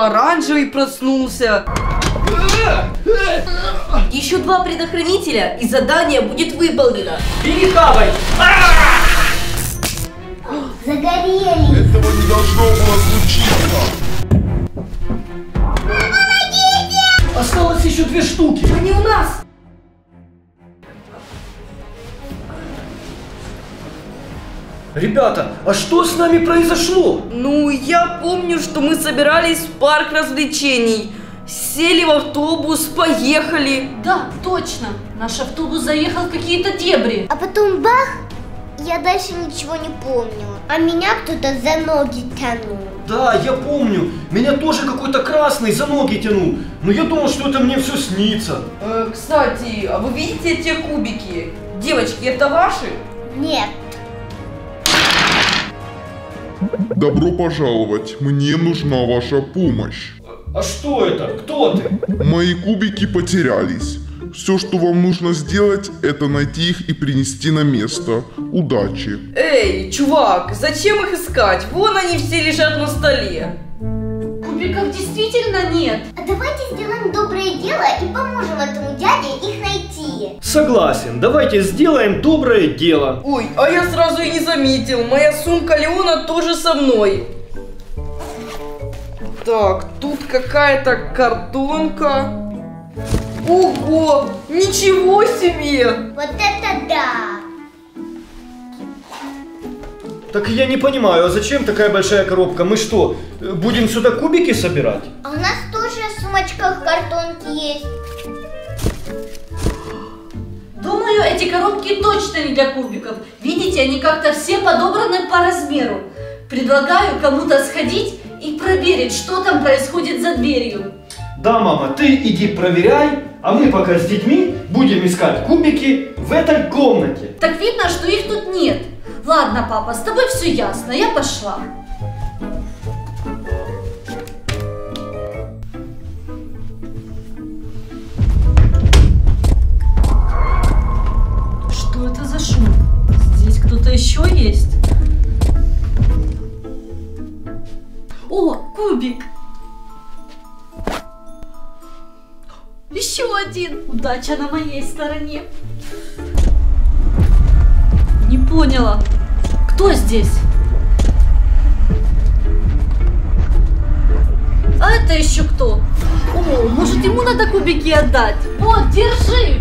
Оранжевый проснулся. Еще 2 предохранителя, и задание будет выполнено. Перехавай! Загорелись. Этого не должно было случиться. Помогите! Осталось еще 2 штуки. Они у нас. Ребята, а что с нами произошло? Ну, я помню, что мы собирались в парк развлечений. Сели в автобус, поехали. Да, точно. Наш автобус заехал в какие-то дебри. А потом бах, я дальше ничего не помню. А меня кто-то за ноги тянул. Да, я помню. Меня тоже какой-то красный за ноги тянул. Но я думал, что это мне все снится. Кстати, а вы видите те кубики? Девочки, это ваши? Нет. Добро пожаловать. Мне нужна ваша помощь. А что это? Кто ты? Мои кубики потерялись. Все, что вам нужно сделать, это найти их и принести на место. Удачи. Эй, чувак, зачем их искать? Вон они все лежат на столе. Кубиков действительно нет. А давайте сделаем доброе дело и поможем этому дяде их найти. Согласен, давайте сделаем доброе дело. Ой, а я сразу и не заметил. Моя сумка Леона тоже со мной. Так, тут какая-то картонка. Ого, ничего себе! Вот это да! Так я не понимаю, а зачем такая большая коробка? Мы что, будем сюда кубики собирать? А у нас тоже в сумочках картонки есть. Думаю, эти коробки точно не для кубиков. Видите, они как-то все подобраны по размеру. Предлагаю кому-то сходить и проверить, что там происходит за дверью. Да, мама, ты иди проверяй, а мы пока с детьми будем искать кубики в этой комнате. Так видно, что их тут нет. Ладно, папа, с тобой все ясно, я пошла. Что это за шум? Здесь кто-то еще есть? О, кубик! Еще один! Удача на моей стороне. Не поняла. Кто здесь? А это еще кто? О, может ему надо кубики отдать? Вот, держи!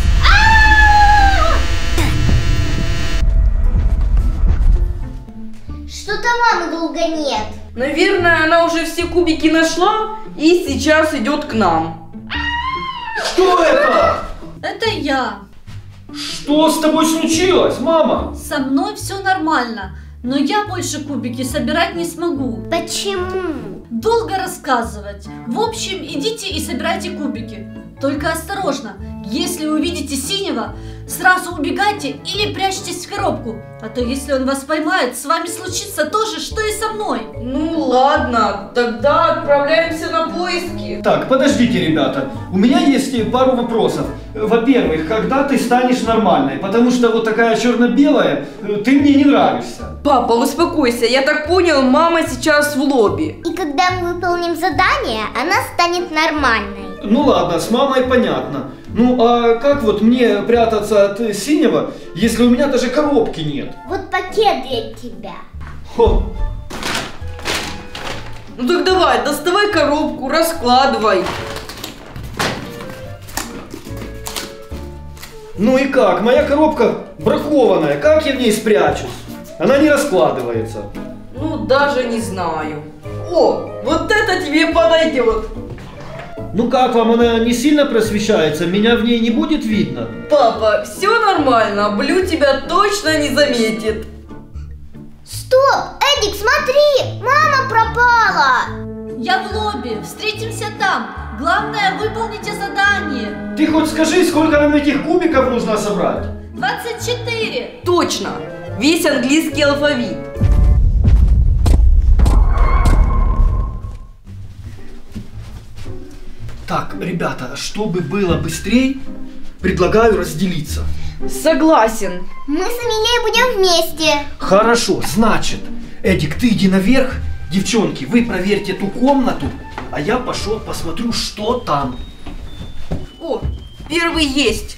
Что-то мамы долго нет. Наверное, она уже все кубики нашла и сейчас идет к нам. Что это? Это я. Что с тобой случилось, мама? Со мной все нормально, но я больше кубики собирать не смогу. Почему? Долго рассказывать. В общем, идите и собирайте кубики. Только осторожно, если увидите синего, сразу убегайте или прячьтесь в коробку. А то если он вас поймает, с вами случится то же, что и со мной. Ну ладно, тогда отправляемся на поиски. Так, подождите, ребята. У меня есть пару вопросов. Во-первых, когда ты станешь нормальной? Потому что вот такая черно-белая, ты мне не нравишься. Папа, успокойся, я так понял, мама сейчас в лобби. И когда мы выполним задание, она станет нормальной. Ну ладно, с мамой понятно. Ну а как вот мне прятаться от синего, если у меня даже коробки нет? Вот пакет для тебя. Хо. Ну так давай, доставай коробку, раскладывай. Ну и как? Моя коробка бракованная, как я в ней спрячусь? Она не раскладывается. Ну даже не знаю. О, вот это тебе подойдет. Ну как вам, она не сильно просвещается? Меня в ней не будет видно? Папа, все нормально, Блю тебя точно не заметит. Стоп! Эдик, смотри! Мама пропала! Я в лобби, встретимся там. Главное, выполните задание. Ты хоть скажи, сколько нам этих кубиков нужно собрать? 24. Точно, весь английский алфавит. Так, ребята, чтобы было быстрее, предлагаю разделиться. Согласен. Мы с Амелией будем вместе. Хорошо, значит, Эдик, ты иди наверх. Девчонки, вы проверьте эту комнату, а я пошел посмотрю, что там. О, первый есть.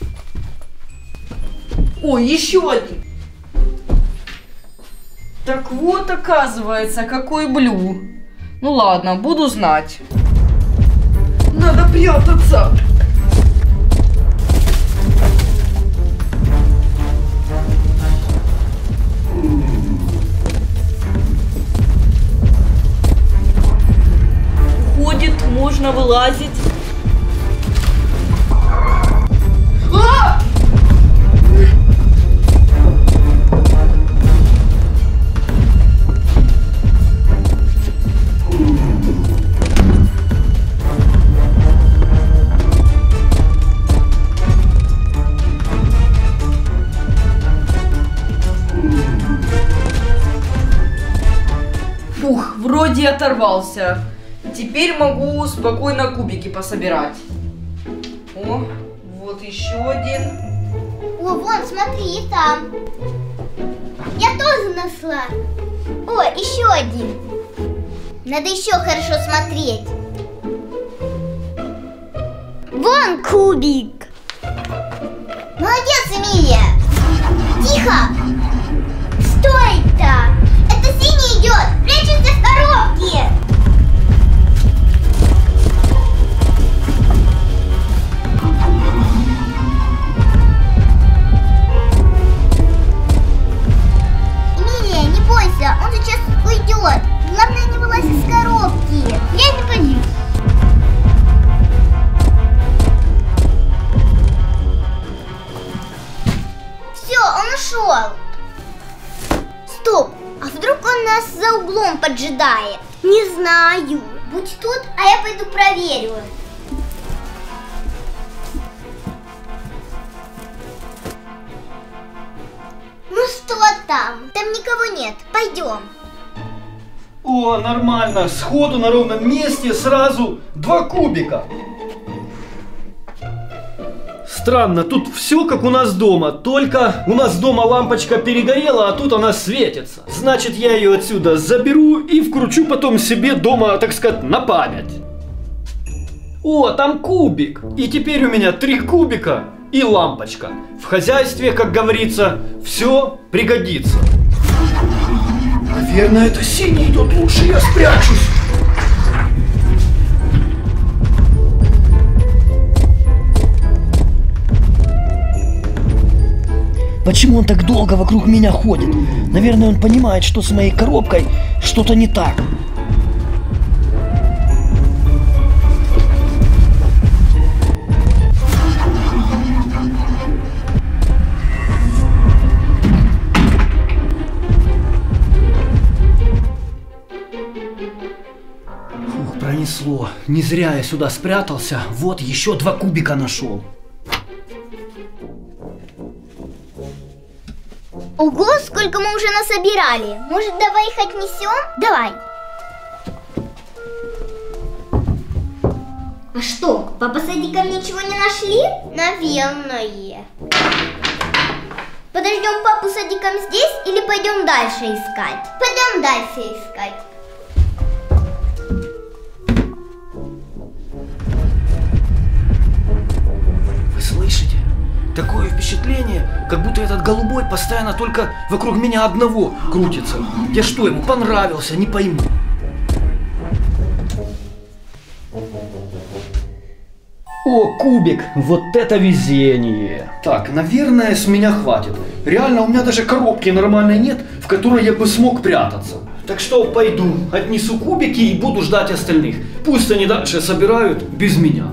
О, еще один. Так вот, оказывается, какой блю. Ну ладно, буду знать. Надо прятаться. Уходит, можно вылазить. А! Фух, вроде оторвался. Теперь могу спокойно кубики пособирать. О, вот еще один. О, вон, смотри, там. Я тоже нашла. О, еще один. Надо еще хорошо смотреть. Вон кубик. Молодец, Эмилия. Тихо. Стой-то. Это синий идет. Прячется в коробке. Эмилия, не бойся. Он сейчас уйдет. Главное, не вылазь из коробки. Я не боюсь. Все, он ушел. Стоп, а вдруг он нас за углом поджидает? Не знаю. Будь тут, а я пойду проверю. Ну что там? Там никого нет. Пойдем. О, нормально, сходу на ровном месте сразу 2 кубика. Странно, тут все как у нас дома, только у нас дома лампочка перегорела, а тут она светится. Значит, я ее отсюда заберу и вкручу потом себе дома, так сказать, на память. О, там кубик. И теперь у меня 3 кубика и лампочка. В хозяйстве, как говорится, все пригодится. Наверное, это синий идет, лучше я спрячусь. Почему он так долго вокруг меня ходит? Наверное, он понимает, что с моей коробкой что-то не так. Фух, пронесло. Не зря я сюда спрятался. Вот еще 2 кубика нашел. Ого, сколько мы уже насобирали. Может, давай их отнесем? Давай. А что, папа с Эдиком ничего не нашли? Наверное. Подождем папу с Эдиком здесь или пойдем дальше искать? Пойдем дальше искать. Вы слышите? Такое впечатление, как будто этот голубой постоянно только вокруг меня одного крутится. Я что, ему понравился, не пойму. О, кубик, вот это везение. Так, наверное, с меня хватит. Реально, у меня даже коробки нормальной нет, в которой я бы смог прятаться. Так что пойду, отнесу кубики и буду ждать остальных. Пусть они дальше собирают без меня.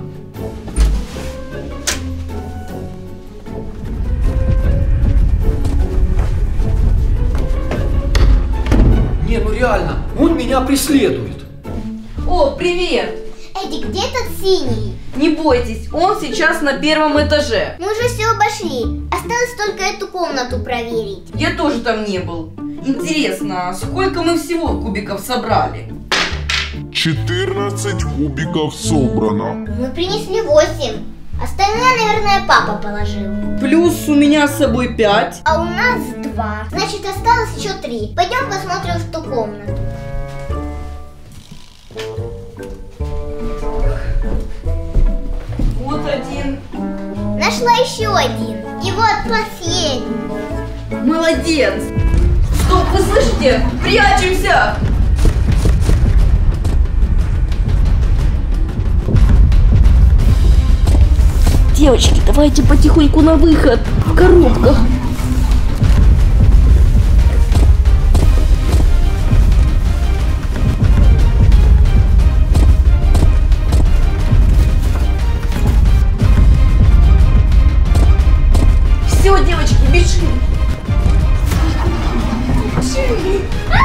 Не, ну реально, он меня преследует. О, привет! Эдик, где этот синий? Не бойтесь, он сейчас на 1-м этаже. Мы уже все обошли. Осталось только эту комнату проверить. Я тоже там не был. Интересно, сколько мы всего кубиков собрали? 14 кубиков собрано. Мы принесли 8. Остальное, наверное, папа положил. Плюс у меня с собой 5. А у нас 2. Значит, осталось еще 3. Пойдем посмотрим в ту комнату. Нашла еще один. И вот последний. Молодец! Стоп, вы слышите? Прячемся! Девочки, давайте потихоньку на выход. В коробках. Все, девочки, бежим! Быстрее!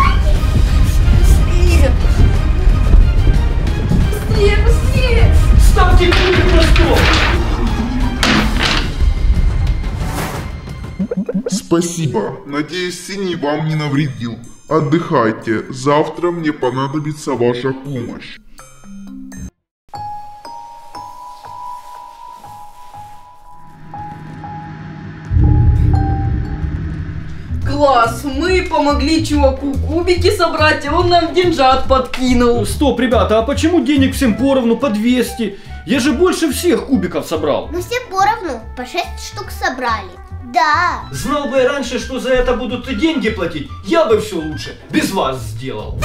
Быстрее, быстрее! Ставьте кубик на стол! Спасибо. Надеюсь, синий вам не навредил. Отдыхайте. Завтра мне понадобится ваша помощь. Класс, мы помогли чуваку кубики собрать, и он нам деньжат подкинул. Стоп, ребята, а почему денег всем поровну по 200? Я же больше всех кубиков собрал. Мы все поровну по 6 штук собрали. Да. Знал бы я раньше, что за это будут деньги платить, я бы все лучше без вас сделал.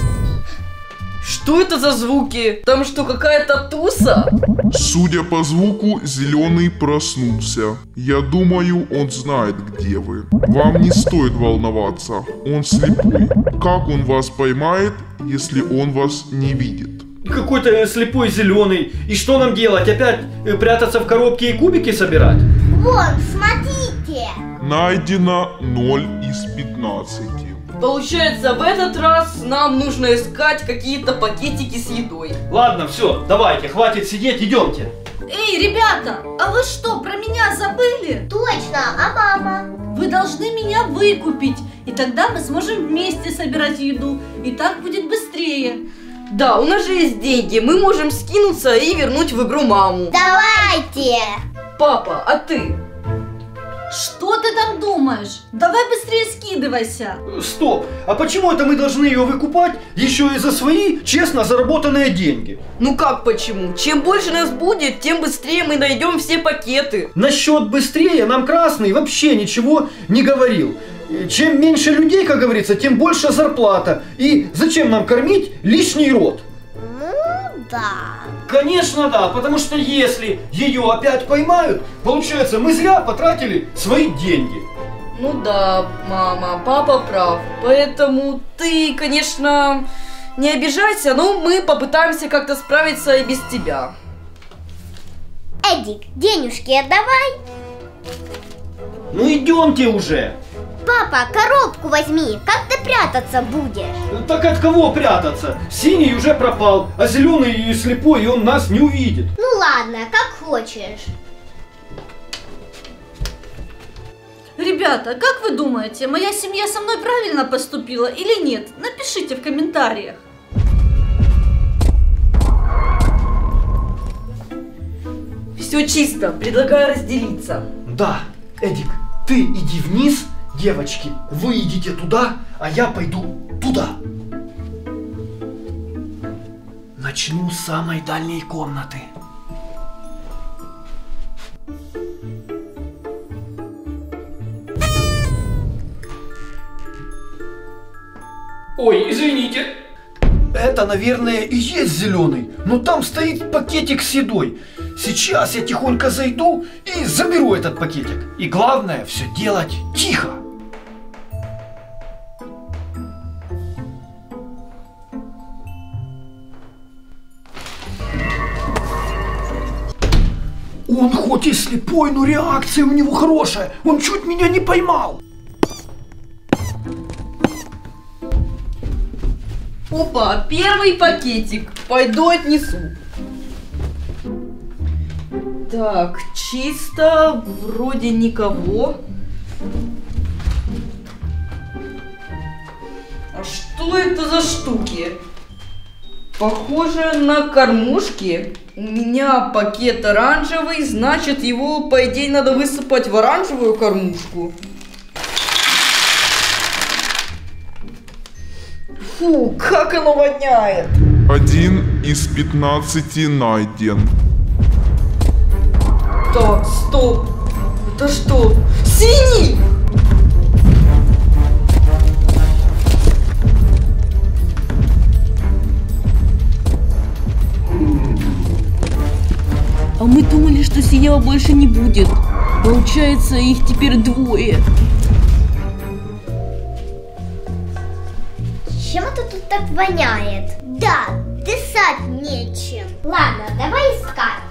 Что это за звуки? Там что, какая-то туса? Судя по звуку, зеленый проснулся. Я думаю, он знает, где вы. Вам не стоит волноваться. Он слепой. Как он вас поймает, если он вас не видит? Какой-то слепой зеленый. И что нам делать? Опять прятаться в коробке и кубики собирать? Вон, смотрите. Найдено 0 из 15. Получается, в этот раз нам нужно искать какие-то пакетики с едой. Ладно, все, давайте, хватит сидеть, идемте. Эй, ребята, а вы что, про меня забыли? Точно, а мама? Вы должны меня выкупить, и тогда мы сможем вместе собирать еду, и так будет быстрее. Да, у нас же есть деньги, мы можем скинуться и вернуть в игру маму. Давайте. Папа, а ты? Что ты там думаешь? Давай быстрее скидывайся. Стоп, а почему это мы должны ее выкупать еще и за свои честно заработанные деньги? Ну как почему? Чем больше нас будет, тем быстрее мы найдем все пакеты. Насчет быстрее нам Красный вообще ничего не говорил. Чем меньше людей, как говорится, тем больше зарплата. И зачем нам кормить лишний род? Ну, да. Конечно, да, потому что если ее опять поймают, получается, мы зря потратили свои деньги. Ну да, мама, папа прав. Поэтому ты, конечно, не обижайся, но мы попытаемся как-то справиться и без тебя. Эдик, денежки отдавай. Ну идемте уже. Папа, коробку возьми. Как ты прятаться будешь? Так от кого прятаться? Синий уже пропал, а зеленый и слепой, и он нас не увидит. Ну ладно, как хочешь. Ребята, как вы думаете, моя семья со мной правильно поступила или нет? Напишите в комментариях. Все чисто, предлагаю разделиться. Да, Эдик, ты иди вниз, девочки, вы идите туда, а я пойду туда. Начну с самой дальней комнаты. Ой, извините. Это, наверное, и есть зеленый, но там стоит пакетик с едой. Сейчас я тихонько зайду и заберу этот пакетик. И главное, все делать тихо. Он хоть и слепой, но реакция у него хорошая. Он чуть меня не поймал. Опа, первый пакетик. Пойду отнесу. Так, чисто, вроде никого. А что это за штуки? Похоже на кормушки. У меня пакет оранжевый, значит его, по идее, надо высыпать в оранжевую кормушку. Фу, как оно воняет. 1 из 15 найден. Так, Стоп! Это что? Синий! А мы думали, что синего больше не будет. Получается, их теперь двое. Чем это тут так воняет? Да, дышать нечем. Ладно, давай искать.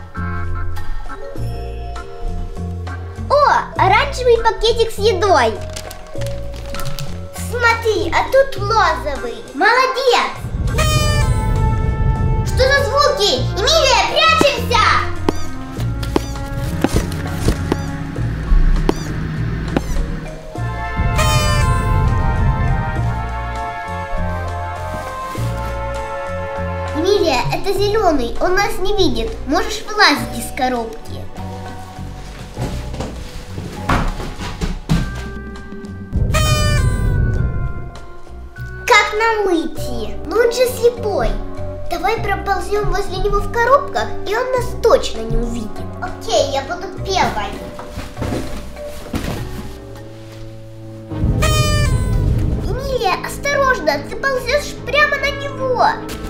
О, оранжевый пакетик с едой. Смотри, а тут розовый. Молодец! Что за звуки? Эмилия, прячемся! Эмилия, это зеленый, он нас не видит. Можешь вылазить из коробки. Как нам выйти? Ну он же слепой. Давай проползем возле него в коробках, и он нас точно не увидит. Окей, я буду первой. Эмилия, осторожно, ты ползешь прямо на него.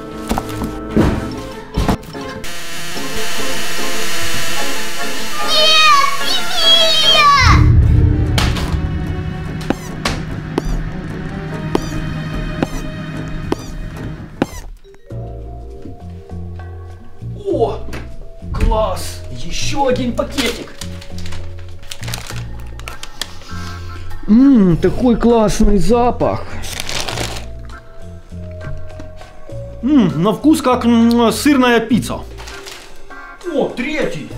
Нет, Эмилия! О, класс! Еще один пакетик. Такой классный запах. На вкус как сырная пицца. О, третий.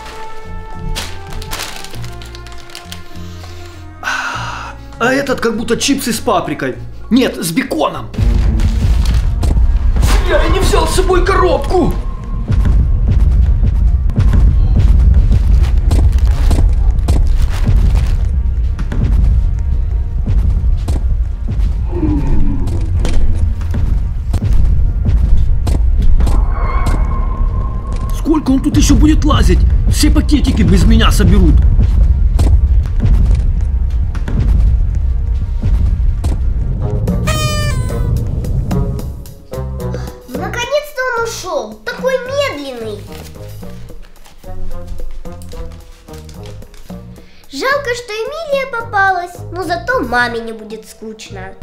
А этот как будто чипсы с паприкой. Нет, с беконом. Я не взял с собой коробку. Сколько он тут еще будет лазить? Все пакетики без меня соберут. Наконец-то он ушел. Такой медленный. Жалко, что Эмилия попалась, но зато маме не будет скучно.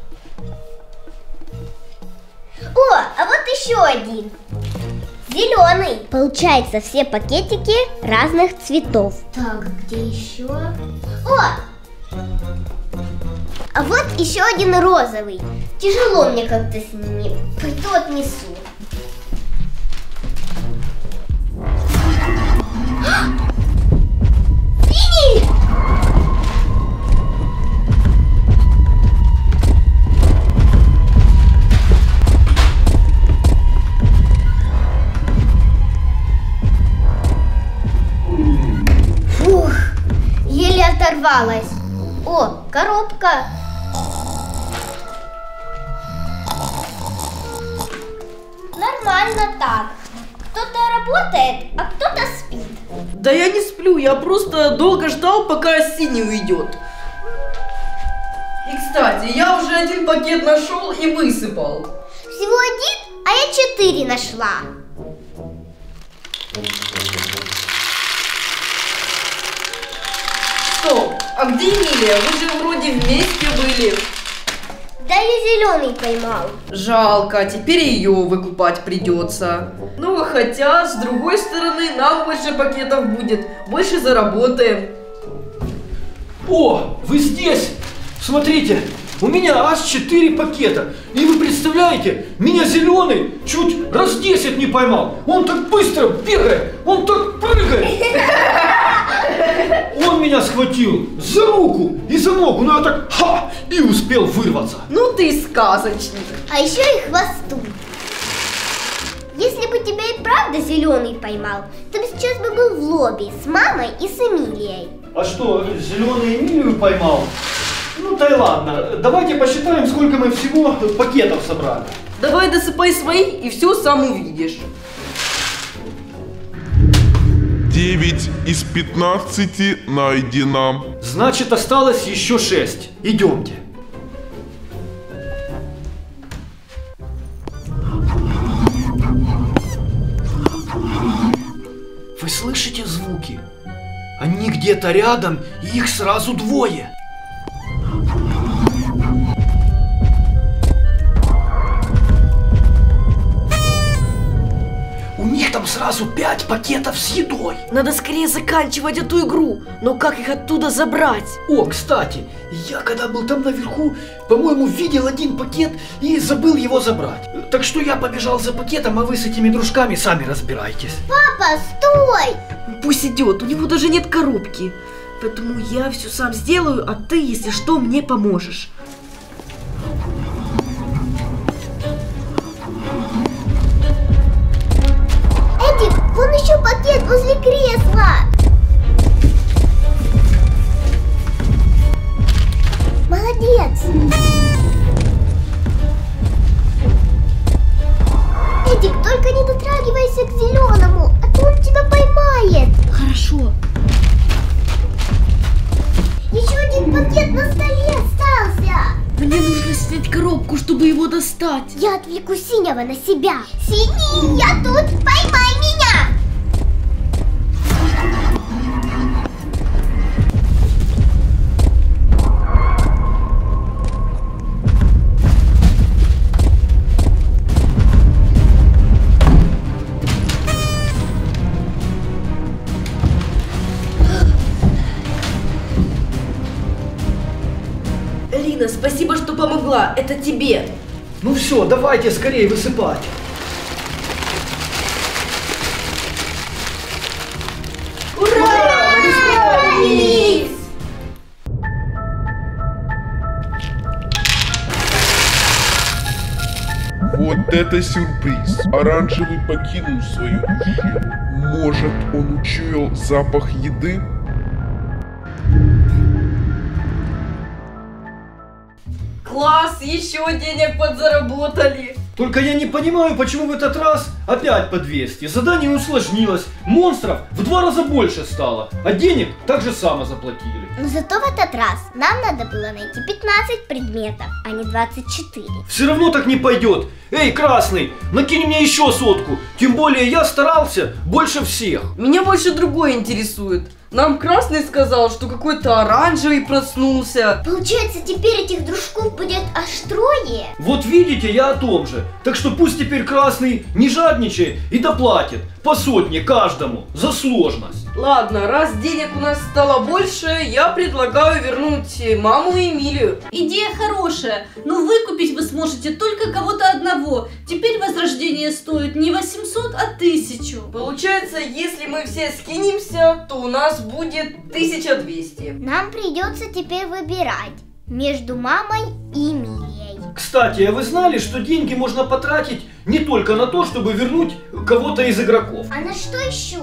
О, а вот еще один. Зеленый. Получается, все пакетики разных цветов. Так, где еще? О! А вот еще один розовый. Тяжело мне как-то с ними. Пойду отнесу. Синий! Фух, еле оторвалась. О, коробка. Нормально так. Кто-то работает, а кто-то спит. Да я не сплю, я просто долго ждал, пока синий уйдет. И кстати, я уже один пакет нашел и высыпал. Всего один, а я 4 нашла. Стоп, а где Эмилия? Вы же вроде вместе были. Да я зеленый поймал. Жалко, теперь ее выкупать придется. Ну, хотя, с другой стороны, нам больше пакетов будет, больше заработаем. О, вы здесь? Смотрите, у меня аж 4 пакета. И вы представляете, меня зеленый чуть раз 10 не поймал. Он так быстро бегает, он так прыгает. Он меня схватил за руку и за ногу, но я так ха, и успел вырваться. Ну ты сказочник. А еще и хвосту. Если бы тебя и правда зеленый поймал, то бы сейчас бы был в лобби с мамой и с Эмилией. А что, зеленый Эмилию поймал? Ну да и ладно, давайте посчитаем, сколько мы всего пакетов собрали. Давай досыпай свои и все сам увидишь. 9 из 15 найдено. Значит, осталось еще 6. Идемте. Вы слышите звуки? Они где-то рядом, и их сразу двое. У них там сразу 5 пакетов с едой. Надо скорее заканчивать эту игру. Но как их оттуда забрать? О, кстати, я когда был там наверху, по-моему, видел один пакет и забыл его забрать. Так что я побежал за пакетом, а вы с этими дружками сами разбирайтесь. Папа, стой! Пусть идет, у него даже нет коробки. Поэтому я все сам сделаю, а ты, если что, мне поможешь. Эдик, вон еще пакет возле кресла. Молодец. Эдик, только не дотрагивайся к зеленому, а то он тебя поймает. Хорошо. Еще один пакет на столе остался. Мне нужно снять коробку, чтобы его достать. Я отвлеку Синего на себя. Синий, я тут, поймай меня. Лина, спасибо, что помогла. Это тебе. Ну все, давайте скорее высыпать. Вот это сюрприз. Оранжевый покинул свою ущелье. Может, он учуял запах еды? Класс, еще денег подзаработали. Только я не понимаю, почему в этот раз опять по 200. Задание усложнилось, монстров в 2 раза больше стало, а денег так же само заплатили. Но зато в этот раз нам надо было найти 15 предметов, а не 24. Все равно так не пойдет. Эй, Красный, накинь мне еще 100. Тем более я старался больше всех. Меня больше другое интересует. Нам Красный сказал, что какой-то оранжевый проснулся. Получается, теперь этих дружков будет аж 3? Вот видите, я о том же. Так что пусть теперь Красный не жадничает и доплатит по 100 каждому за сложность. Ладно, раз денег у нас стало больше, я предлагаю вернуть маму и Эмилию. Идея хорошая, но выкупить вы сможете только кого-то одного. Теперь возрождение стоит не 800, а 1000. Получается, если мы все скинемся, то у нас будет 1200. Нам придется теперь выбирать между мамой и Эмилией. Кстати, а вы знали, что деньги можно потратить не только на то, чтобы вернуть кого-то из игроков? А на что еще?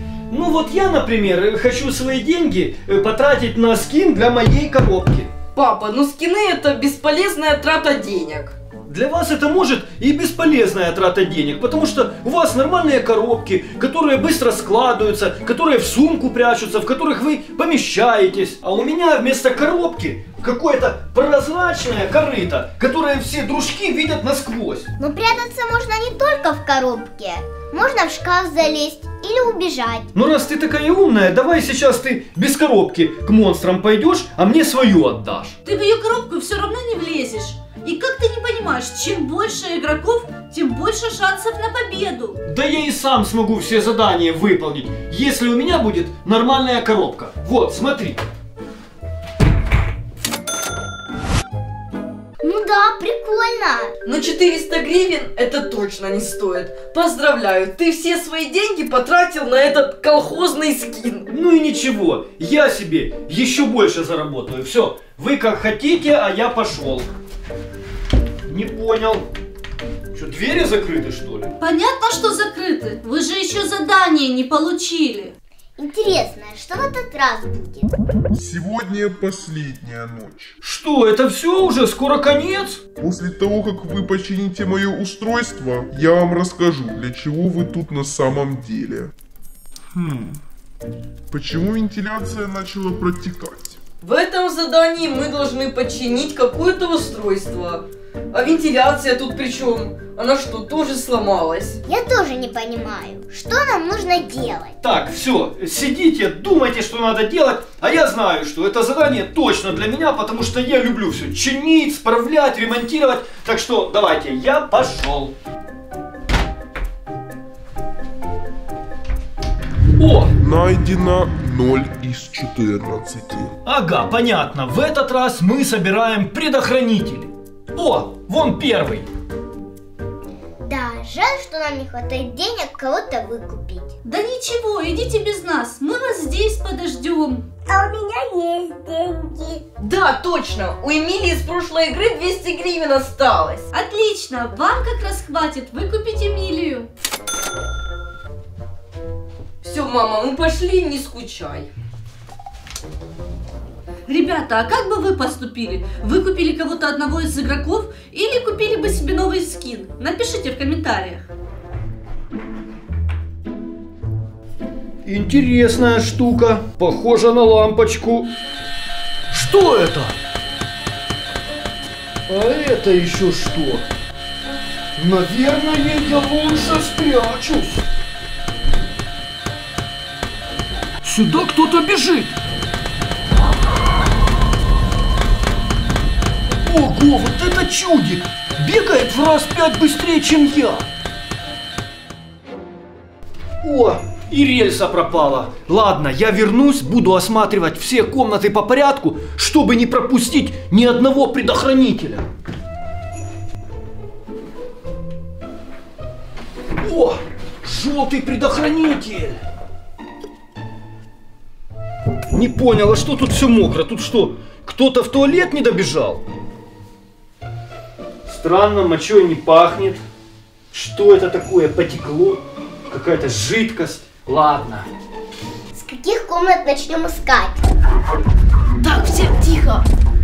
Ну вот я, например, хочу свои деньги потратить на скин для моей коробки. Папа, ну скины это бесполезная трата денег. Для вас это может и бесполезная трата денег, потому что у вас нормальные коробки, которые быстро складываются, которые в сумку прячутся, в которых вы помещаетесь. А у меня вместо коробки какое-то прозрачное корыто, которое все дружки видят насквозь. Но прятаться можно не только в коробке. Можно в шкаф залезть или убежать. Ну раз ты такая умная, давай сейчас ты без коробки к монстрам пойдешь, а мне свою отдашь. Ты в ее коробку все равно не влезешь. И как ты не понимаешь, чем больше игроков, тем больше шансов на победу. Да я и сам смогу все задания выполнить, если у меня будет нормальная коробка. Вот, смотри. Ну да, прикольно. Но 400 гривен это точно не стоит. Поздравляю, ты все свои деньги потратил на этот колхозный скин. Ну и ничего, я себе еще больше заработаю. Все, вы как хотите, а я пошел. Не понял. Что, двери закрыты, что ли? Понятно, что закрыты. Вы же еще задание не получили. Интересно, что в этот раз будет? Сегодня последняя ночь. Что, это все уже? Скоро конец? После того, как вы почините мое устройство, я вам расскажу, для чего вы тут на самом деле. Почему вентиляция начала протекать? В этом задании мы должны починить какое-то устройство. А вентиляция тут при чем? Она что, тоже сломалась? Я тоже не понимаю, что нам нужно делать. Так, все, сидите, думайте, что надо делать, а я знаю, что это задание точно для меня, потому что я люблю все чинить, справлять, ремонтировать. Так что давайте, я пошел. О! Найдено 0 из 14. Ага, понятно. В этот раз мы собираем предохранители. О, вон первый. Да, жаль, что нам не хватает денег кого-то выкупить. Да ничего, идите без нас, мы вас здесь подождем. А у меня есть деньги. Да, точно. У Эмилии с прошлой игры 200 гривен осталось. Отлично, вам как раз хватит выкупить Эмилию. Все, мама, мы пошли, не скучай. Ребята, а как бы вы поступили? Вы купили кого-то одного из игроков или купили бы себе новый скин? Напишите в комментариях. Интересная штука. Похожа на лампочку. Что это? А это еще что? Наверное, я лучше спрячусь. Сюда кто-то бежит. Ого, вот это чудик! Бегает в раз 5 быстрее, чем я. О, и рельса пропала. Ладно, я вернусь, буду осматривать все комнаты по порядку, чтобы не пропустить ни одного предохранителя. О, желтый предохранитель. Не понял, а что тут все мокро? Тут что, кто-то в туалет не добежал? Странно, мочой не пахнет. Что это такое? Потекло? Какая-то жидкость? Ладно. С каких комнат начнем искать? Так, всем тихо.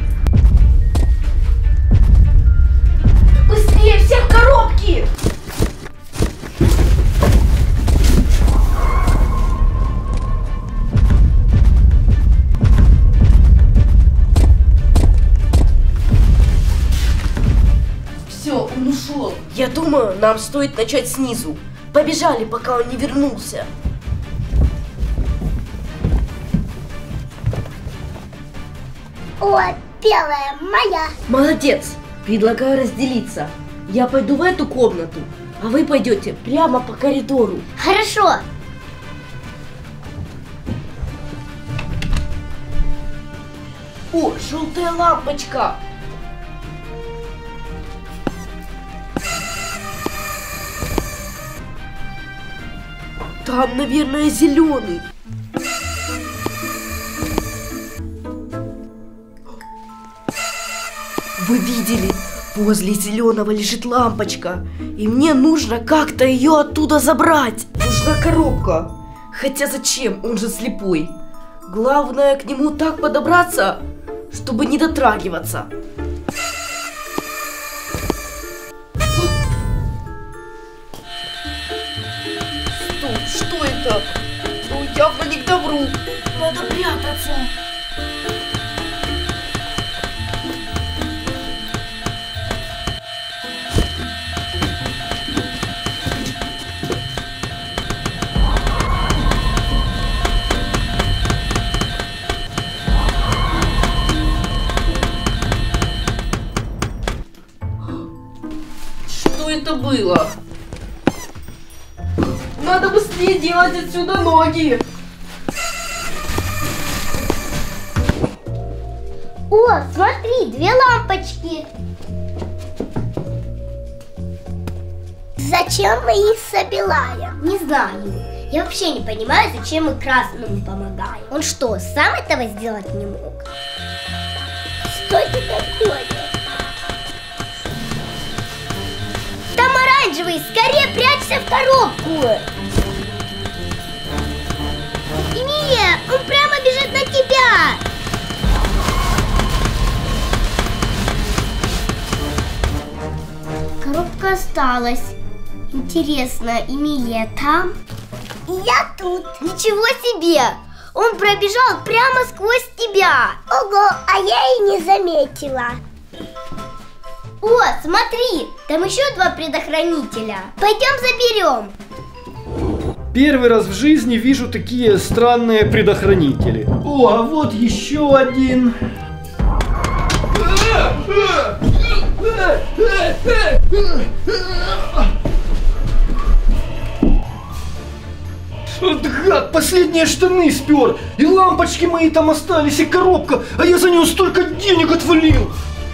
Быстрее, все в коробки! Все, он ушел. Я думаю, нам стоит начать снизу. Побежали, пока он не вернулся. О, белая моя. Молодец. Предлагаю разделиться. Я пойду в эту комнату, а вы пойдете прямо по коридору. Хорошо. О, желтая лампочка. Там, наверное, зеленый. Вы видели? Возле зеленого лежит лампочка. И мне нужно как-то ее оттуда забрать. Нужна коробка. Хотя зачем? Он же слепой. Главное к нему так подобраться, чтобы не дотрагиваться. Стоп, что это? Ну, явно не к добру. Надо прятаться. Что это было? Надо быстрее делать отсюда ноги! О, смотри, 2 лампочки. Зачем мы их собираем? Не знаю. Я вообще не понимаю, зачем мы красному помогаем. Он что, сам этого сделать не мог? Что это такое? Там оранжевый, скорее прячься в коробку. Эмилия, он прямо бежит на тебя. Коробка осталась. Интересно, Эмилия там? И я тут. Ничего себе! Он пробежал прямо сквозь тебя. Ого, а я и не заметила. О, смотри, там еще 2 предохранителя. Пойдем заберем. Первый раз в жизни вижу такие странные предохранители. О, а вот еще один. Вот гад, последние штаны спер. И лампочки мои там остались, и коробка. А я за нее столько денег отвалил.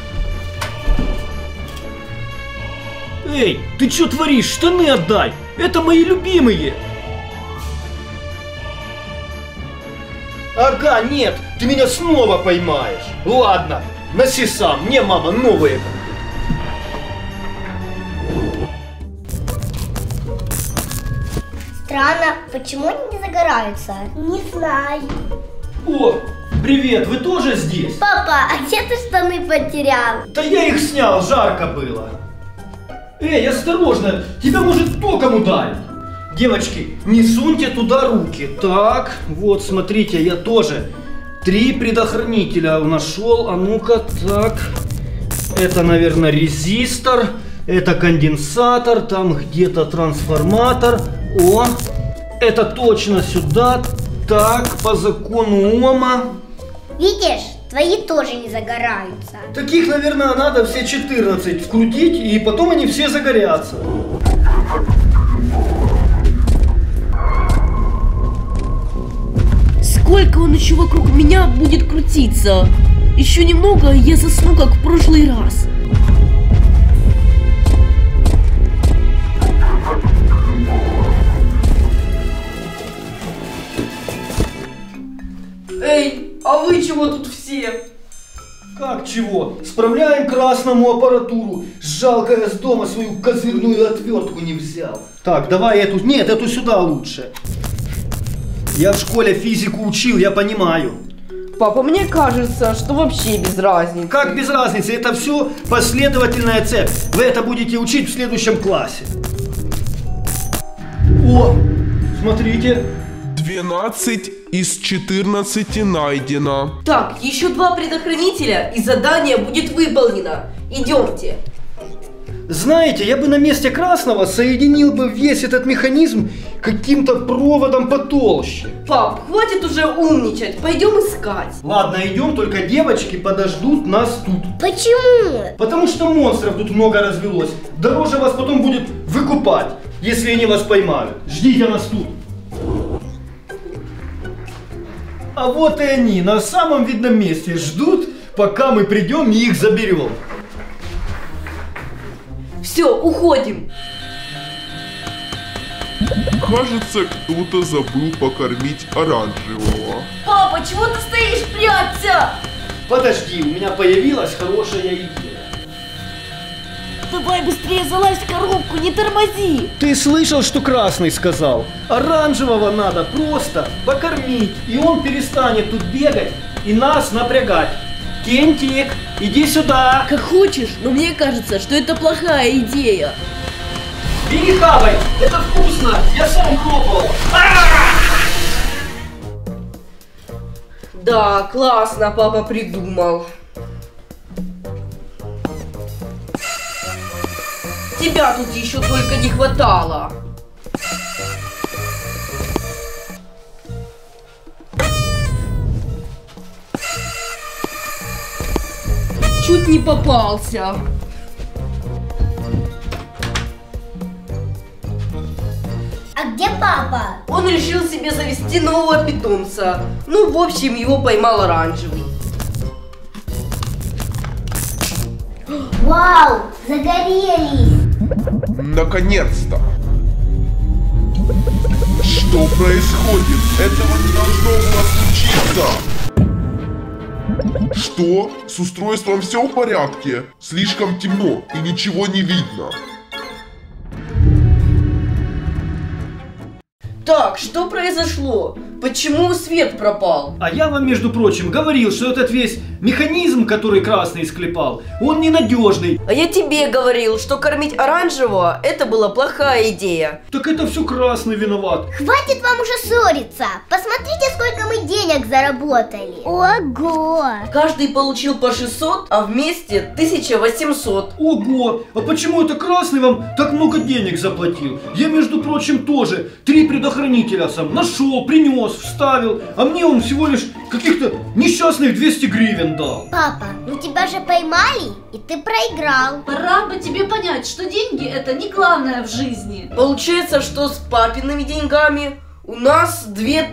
Эй, ты что творишь? Штаны отдай. Это мои любимые. Ага, нет, ты меня снова поймаешь. Ладно, носи сам, мне мама новые купит. Странно, почему они не загораются? Не знаю. О, привет, вы тоже здесь? Папа, а где ты штаны потерял? Да я их снял, жарко было. Эй, осторожно, тебя может током ударить. Девочки, не суньте туда руки. Так, вот, смотрите, я тоже 3 предохранителя нашел. А ну-ка, так. Это, наверное, резистор. Это конденсатор. Там где-то трансформатор. О, это точно сюда. Так, по закону Ома. Видишь, твои тоже не загораются. Таких, наверное, надо все 14 вкрутить, и потом они все загорятся. Сколько он еще вокруг меня будет крутиться? Еще немного, и я засну, как в прошлый раз. Эй, а вы чего тут все? Как чего? Справляем красному аппаратуру. Жалко, я с дома свою козырную отвертку не взял. Так, давай эту... Нет, эту сюда лучше. Я в школе физику учил, я понимаю. Папа, мне кажется, что вообще без разницы. Как без разницы? Это все последовательная цепь. Вы это будете учить в следующем классе. О, смотрите. 12 из 14 найдено. Так, еще 2 предохранителя, и задание будет выполнено. Идемте. Знаете, я бы на месте красного соединил бы весь этот механизм каким-то проводом потолще. Пап, хватит уже умничать, пойдем искать. Ладно, идем, только девочки подождут нас тут. Почему? Потому что монстров тут много развелось. Дороже вас потом будет выкупать, если они вас поймают. Ждите нас тут. А вот и они, на самом видном месте ждут, пока мы придем и их заберем. Все, уходим. Кажется, кто-то забыл покормить оранжевого. Папа, чего ты стоишь? Прячься! Подожди, у меня появилась хорошая идея. Давай быстрее залазь в коробку, не тормози. Ты слышал, что красный сказал? Оранжевого надо просто покормить, и он перестанет тут бегать и нас напрягать. Кентик, иди сюда. Как хочешь, но мне кажется, что это плохая идея. Бери хавай, это вкусно, я сам пробовал. Да, классно папа придумал. Тебя тут еще только не хватало. Чуть не попался. А где папа? Он решил себе завести нового питомца. Ну, в общем, его поймал оранжевый. Вау, загорелись. Наконец-то! Что происходит? Этого не должно было случиться! Что? С устройством все в порядке? Слишком темно и ничего не видно. Так, что произошло? Почему свет пропал? А я вам, между прочим, говорил, что этот весь механизм, который красный склепал, он ненадежный. А я тебе говорил, что кормить оранжевого – это была плохая идея. Так это все красный виноват. Хватит вам уже ссориться. Посмотрите, сколько мы денег заработали. Ого! Каждый получил по 600, а вместе 1800. Ого, а почему это красный вам так много денег заплатил? Я, между прочим, тоже 3 предохранителя сам нашел, принес, вставил, а мне он всего лишь каких-то несчастных 200 гривен дал. Папа, ну тебя же поймали, и ты проиграл. Пора бы тебе понять, что деньги это не главное в жизни. Получается, что с папиными деньгами у нас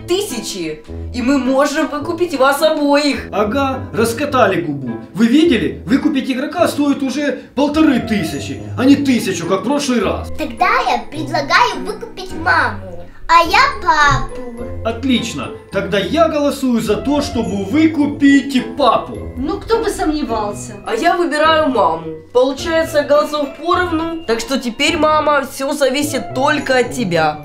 2000, и мы можем выкупить вас обоих. Ага, раскатали губу. Вы видели? Выкупить игрока стоит уже 1500, а не 1000, как в прошлый раз. Тогда я предлагаю выкупить маму, а я папу. Отлично, тогда я голосую за то, чтобы вы купите папу. Ну, кто бы сомневался. А я выбираю маму. Получается, голосов поровну, так что теперь, мама, все зависит только от тебя.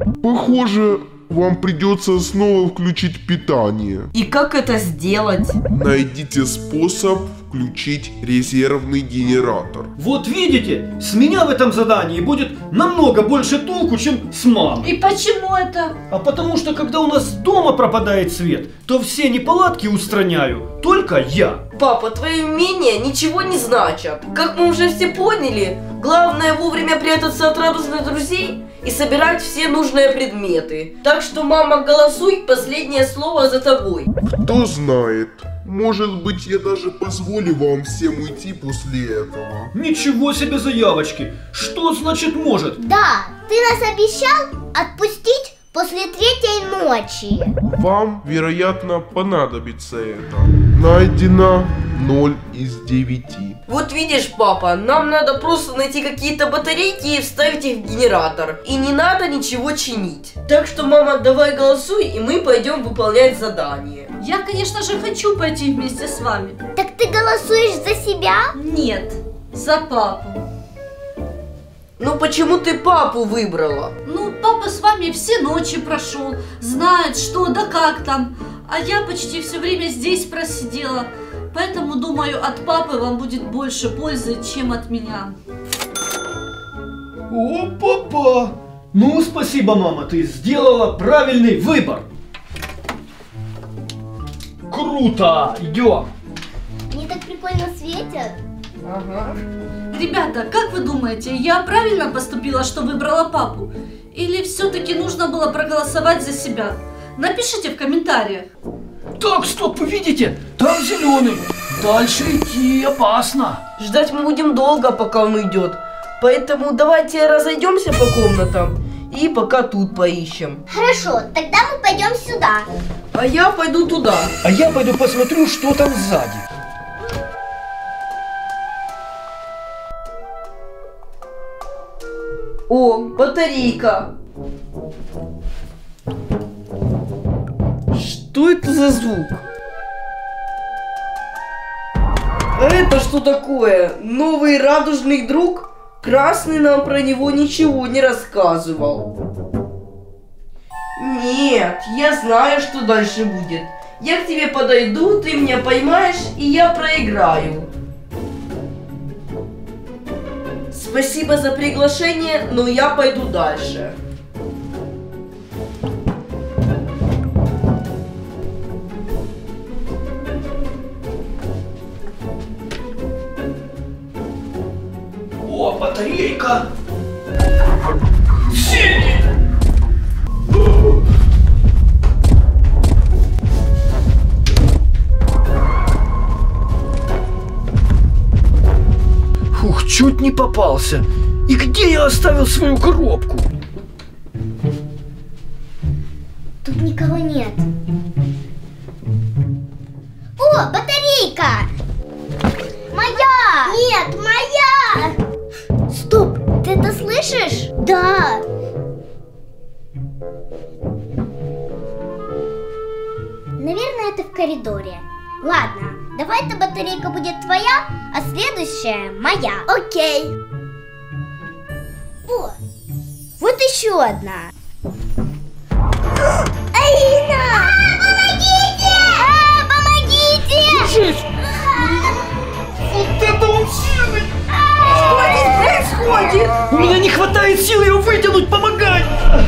Похоже, вам придется снова включить питание. И как это сделать? Найдите способ включить резервный генератор. Вот видите, с меня в этом задании будет намного больше толку, чем с мамы. И почему это? А потому что, когда у нас дома пропадает свет, то все неполадки устраняю только я. Папа, твои умения ничего не значат. Как мы уже все поняли, главное вовремя прятаться от радостных друзей и собирать все нужные предметы. Так что, мама, голосуй, последнее слово за тобой. Кто знает, может быть, я даже позволю вам всем уйти после этого. Ничего себе заявочки. Что значит может? Да, ты нас обещал отпустить после 3-й ночи. Вам, вероятно, понадобится это. Найдено 0 из 9. Вот видишь, папа, нам надо просто найти какие-то батарейки и вставить их в генератор. И не надо ничего чинить. Так что, мама, давай голосуй, и мы пойдем выполнять задание. Я, конечно же, хочу пойти вместе с вами. Так ты голосуешь за себя? Нет, за папу. Ну почему ты папу выбрала? Ну, папа с вами все ночи прошел, знает что да как там. А я почти все время здесь просидела. Поэтому, думаю, от папы вам будет больше пользы, чем от меня. О, папа! Ну, спасибо, мама, ты сделала правильный выбор. Круто! Идем! Они так прикольно светят. Ага. Ребята, как вы думаете, я правильно поступила, что выбрала папу? Или все-таки нужно было проголосовать за себя? Напишите в комментариях. Так, стоп, вы видите? Там зеленый. Дальше идти опасно. Ждать мы будем долго, пока он уйдет. Поэтому давайте разойдемся по комнатам и пока тут поищем. Хорошо, тогда мы пойдем сюда. А я пойду туда. А я пойду посмотрю, что там сзади. О, батарейка. Что это за звук? А это что такое? Новый радужный друг? Красный нам про него ничего не рассказывал. Нет, я знаю, что дальше будет. Я к тебе подойду, ты меня поймаешь, и я проиграю. Спасибо за приглашение, но я пойду дальше. О, батарейка. Фух, чуть не попался. И где я оставил свою коробку? Тут никого нет. О, батарейка! Моя! Нет, моя! Стоп, ты это слышишь? Да. Наверное, это в коридоре. Ладно, давай эта батарейка будет твоя, а следующая моя. Окей. О, вот еще одна. Алина! Помогите! Помогите! Держись! Вот это он сильный! Что здесь происходит? У меня не хватает сил его вытянуть, помогай!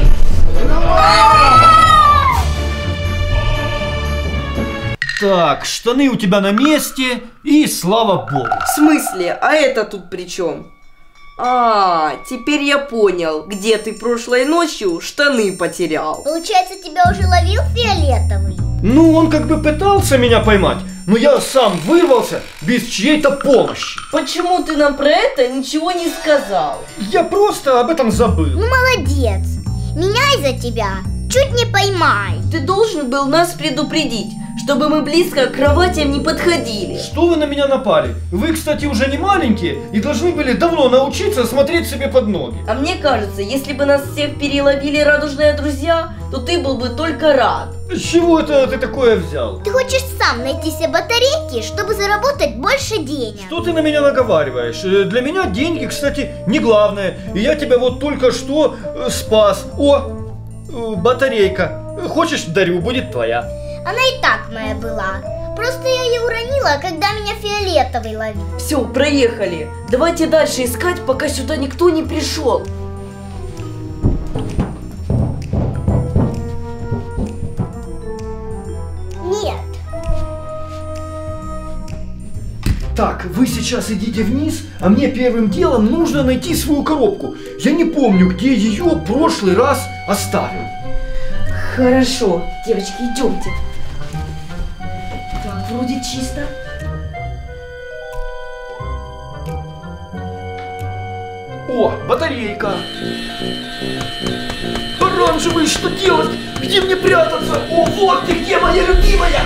Так, штаны у тебя на месте, и слава богу. В смысле? А это тут при чем? А, теперь я понял, где ты прошлой ночью штаны потерял. Получается, тебя уже ловил фиолетовый? Ну, он как бы пытался меня поймать, но я сам вырвался без чьей-то помощи. Почему ты нам про это ничего не сказал? Я просто об этом забыл. Ну, молодец. Меня из-за тебя чуть не поймай. Ты должен был нас предупредить, чтобы мы близко к кроватям не подходили. Что вы на меня напали? Вы, кстати, уже не маленькие и должны были давно научиться смотреть себе под ноги. А мне кажется, если бы нас всех переловили радужные друзья, то ты был бы только рад. С чего это ты такое взял? Ты хочешь сам найти себе батарейки, чтобы заработать больше денег. Что ты на меня наговариваешь? Для меня деньги, кстати, не главное. И я тебя вот только что спас. Батарейка. Хочешь, дарю, будет твоя. Она и так моя была. Просто я ее уронила, когда меня фиолетовый ловил. Все, проехали. Давайте дальше искать, пока сюда никто не пришел. Нет. Так, вы сейчас идите вниз, а мне первым делом нужно найти свою коробку. Я не помню, где ее в прошлый раз оставил. Хорошо, девочки, идемте. Так, вроде чисто. О, батарейка. Оранжевый, что делать? Где мне прятаться? О, вот ты где, моя любимая!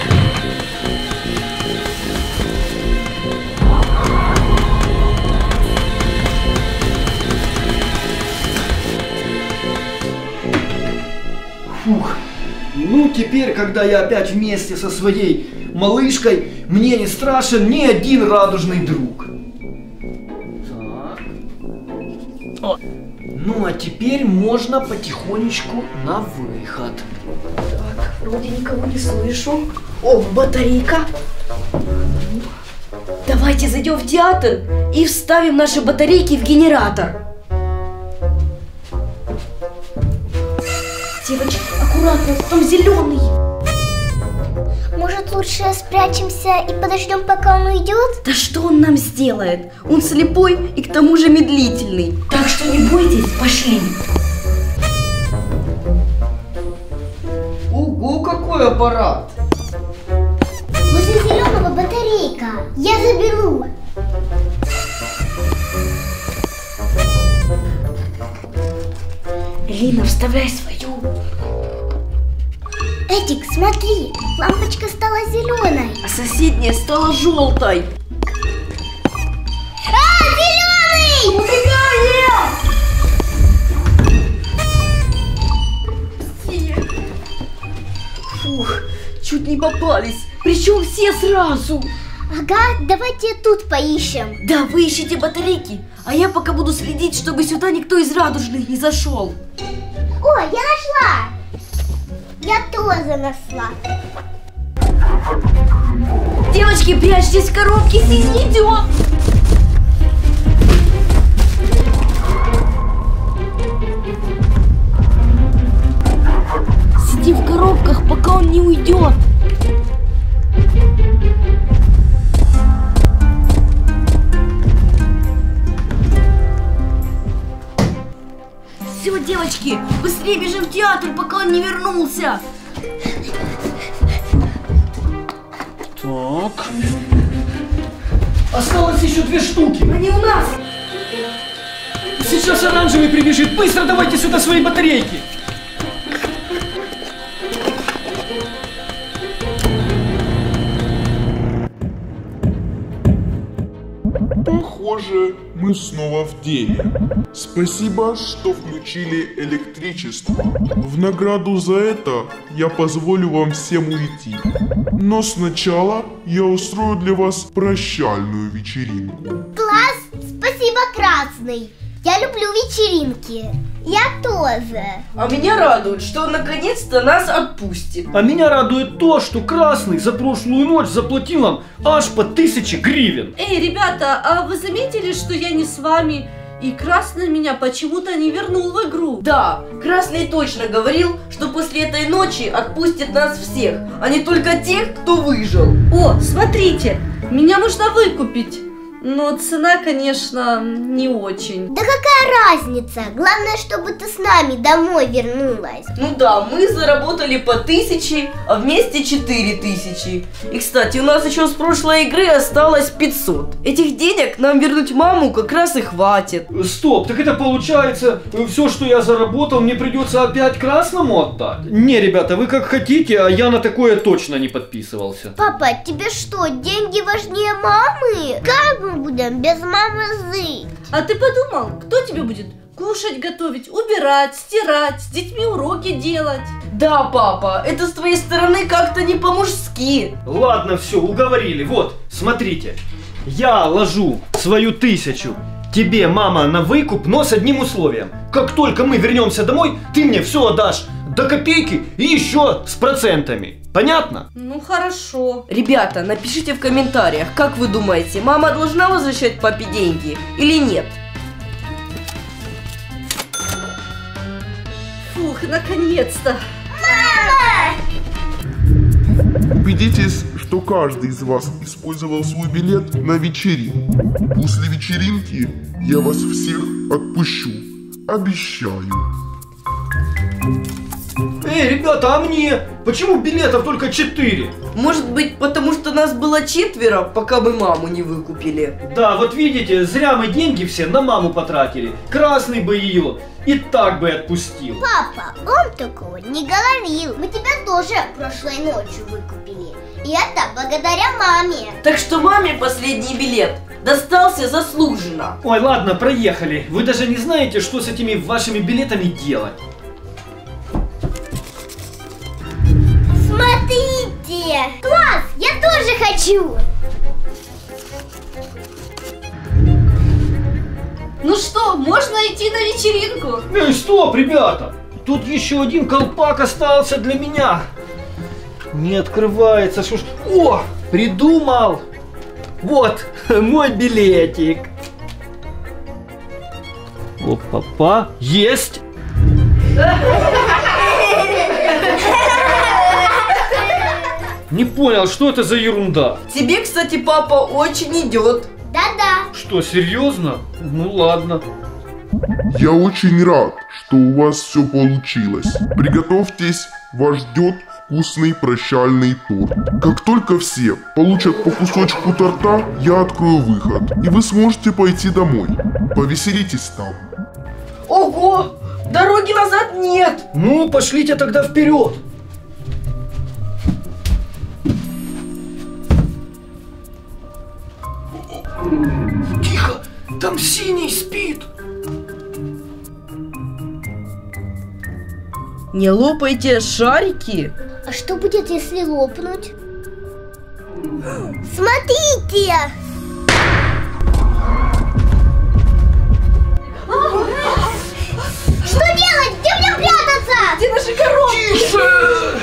Фух. Ну, теперь, когда я опять вместе со своей малышкой, мне не страшен ни один радужный друг. Так. О. Ну, а теперь можно потихонечку на выход. Так, вроде никого не слышу. О, батарейка. Давайте зайдем в театр и вставим наши батарейки в генератор. Девочки, аккуратно, там зеленый. Может, лучше спрячемся и подождем, пока он уйдет? Да что он нам сделает? Он слепой и к тому же медлительный. Так что не бойтесь, пошли. Ого, какой аппарат! Возле зеленого батарейка. Я заберу. Лина, вставляй свою. Эдик, смотри, лампочка стала зеленой. А соседняя стала желтой. Зеленый! Фух, чуть не попались. Причем все сразу. Ага, давайте тут поищем. Да, вы ищите батарейки, а я пока буду следить, чтобы сюда никто из радужных не зашел. О, я нашла! Я тоже нашла. Девочки, прячьтесь в коробке, Синий идет. Сиди в коробках, пока он не уйдет. Все, девочки, быстрее бежим в театр, пока он не вернулся. Так. Осталось еще 2 штуки. Они у нас. Сейчас оранжевый прибежит. Быстро давайте сюда свои батарейки. Похоже, мы снова в деле. Спасибо, что включили электричество. В награду за это я позволю вам всем уйти. Но сначала я устрою для вас прощальную вечеринку. Класс! Спасибо, Красный. Я люблю вечеринки. Я тоже. А меня радует, что он наконец-то нас отпустит. А меня радует то, что Красный за прошлую ночь заплатил нам аж по 1000 гривен. Эй, ребята, а вы заметили, что я не с вами? И Красный меня почему-то не вернул в игру. Да, Красный точно говорил, что после этой ночи отпустит нас всех, а не только тех, кто выжил. О, смотрите, меня можно выкупить. Но цена, конечно, не очень. Да какая разница? Главное, чтобы ты с нами домой вернулась. Ну да, мы заработали по 1000, а вместе 4000. И, кстати, у нас еще с прошлой игры осталось 500. Этих денег нам вернуть маму как раз и хватит. Стоп, так это получается, все, что я заработал, мне придется опять Красному отдать? Не, ребята, вы как хотите, а я на такое точно не подписывался. Папа, тебе что, деньги важнее мамы? Как мы будем без мамы жить? А ты подумал, кто тебе будет кушать, готовить, убирать, стирать, с детьми уроки делать? Да, папа, это с твоей стороны как-то не по-мужски. Ладно, все, уговорили. Вот, смотрите. Я ложу свою 1000 тебе, мама, на выкуп, но с одним условием. Как только мы вернемся домой, ты мне все отдашь до копейки и еще с процентами. Понятно? Ну хорошо. Ребята, напишите в комментариях, как вы думаете, мама должна возвращать папе деньги или нет? Фух, наконец-то. Убедитесь, что каждый из вас использовал свой билет на вечеринку. После вечеринки я вас всех отпущу. Обещаю. Эй, ребята, а мне? Почему билетов только 4? Может быть, потому что нас было 4, пока мы маму не выкупили? Да, вот видите, зря мы деньги все на маму потратили. Красный бы ее и так бы отпустил. Папа, он такого не говорил. Мы тебя тоже прошлой ночью выкупили. И это благодаря маме. Так что маме последний билет достался заслуженно. Ой, ладно, проехали. Вы даже не знаете, что с этими вашими билетами делать. Смотрите! Класс! Я тоже хочу! Ну что, можно идти на вечеринку? Эй, стоп, ребята! Тут еще один колпак остался для меня. Не открывается, что ж... О, придумал! Вот, мой билетик. Опа-па, есть! Не понял, что это за ерунда? Тебе, кстати, папа очень идет. Да-да. Что, серьезно? Ну ладно. Я очень рад, что у вас все получилось. Приготовьтесь, вас ждет вкусный прощальный торт. Как только все получат по кусочку торта, я открою выход, и вы сможете пойти домой. Повеселитесь там. Ого! Дороги назад нет! Ну, пошлите тогда вперед. Тихо, там синий спит. Не лопайте шарики. А что будет, если лопнуть? Смотрите! Что делать? Где мне прятаться? Где наши коробки? Тише!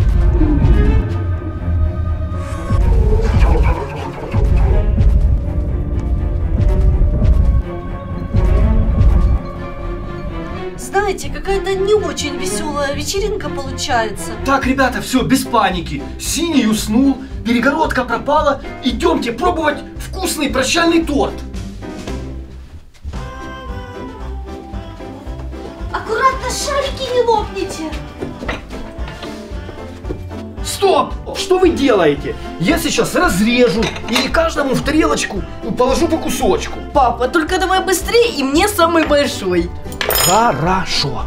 Знаете, какая-то не очень веселая вечеринка получается. Так, ребята, все, без паники. Синий уснул, перегородка пропала. Идемте пробовать вкусный прощальный торт. Аккуратно, шарики не лопните. Стоп! Что вы делаете? Я сейчас разрежу и каждому в тарелочку положу по кусочку. Папа, только давай быстрее и мне самый большой. Хорошо.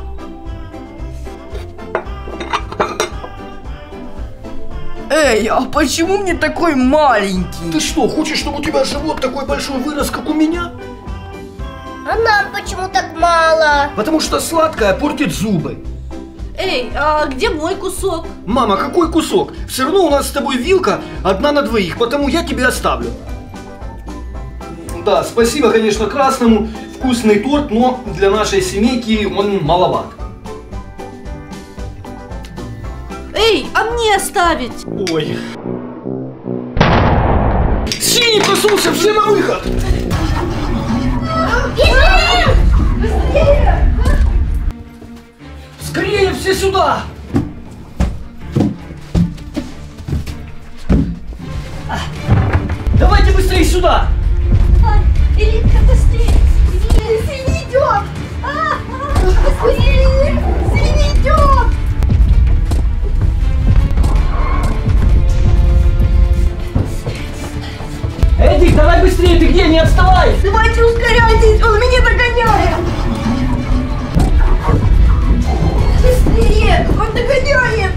Эй, а почему мне такой маленький? Ты что, хочешь, чтобы у тебя живот такой большой вырос, как у меня? А нам почему так мало? Потому что сладкое портит зубы. Эй, а где мой кусок? Мама, какой кусок? Все равно у нас с тобой вилка одна на двоих, потому я тебе оставлю. Да, спасибо, конечно, красному. Вкусный торт, но для нашей семейки он маловат. Эй, а мне оставить? Ой. Синий проснулся, все на выход! Скорее все сюда! Давайте быстрее сюда! Элитка, быстрее! Синий идет! Быстрее! Синий идет! Эдик, давай быстрее, ты где? Не отставай! Давайте ускоряйтесь, он меня догоняет! Быстрее, он догоняет!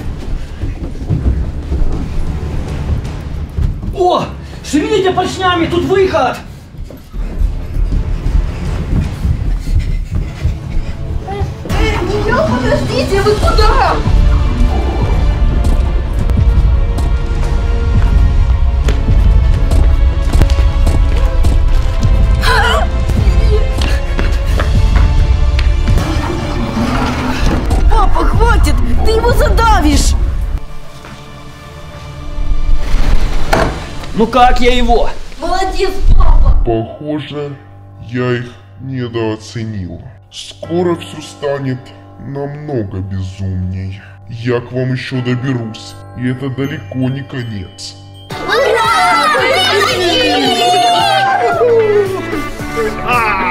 О, шевелите поршнями, тут выход! Ее, подождите, вы куда? Папа, хватит! Ты его задавишь! Ну как я его? Молодец, папа! Похоже, я их недооценил. Скоро все станет намного безумней. Я к вам еще доберусь, и это далеко не конец. Ура!